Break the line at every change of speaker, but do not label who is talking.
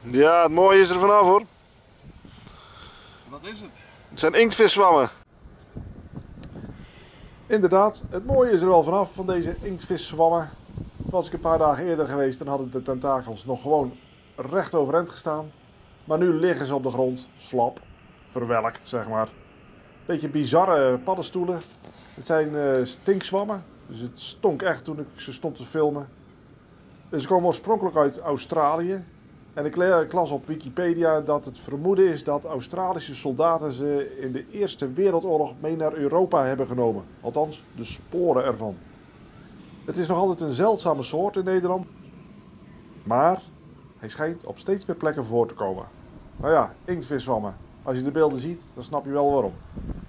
Ja, het mooie is er vanaf hoor.
Wat is het?
Het zijn inktveszwammen.
Inderdaad, het mooie is er wel vanaf van deze inktveszwammen. Was ik een paar dagen eerder geweest, dan hadden de tentakels nog gewoon recht overeind gestaan. Maar nu liggen ze op de grond, slap, verwelkt zeg maar. Beetje bizarre paddenstoelen. Het zijn stinkzwammen, dus het stonk echt toen ik ze stond te filmen. Ze komen oorspronkelijk uit Australië. En ik las op Wikipedia dat het vermoeden is dat Australische soldaten ze in de Eerste Wereldoorlog mee naar Europa hebben genomen. Althans, de sporen ervan. Het is nog altijd een zeldzame soort in Nederland. Maar hij schijnt op steeds meer plekken voor te komen. Nou ja, inktviswammen. Als je de beelden ziet, dan snap je wel waarom.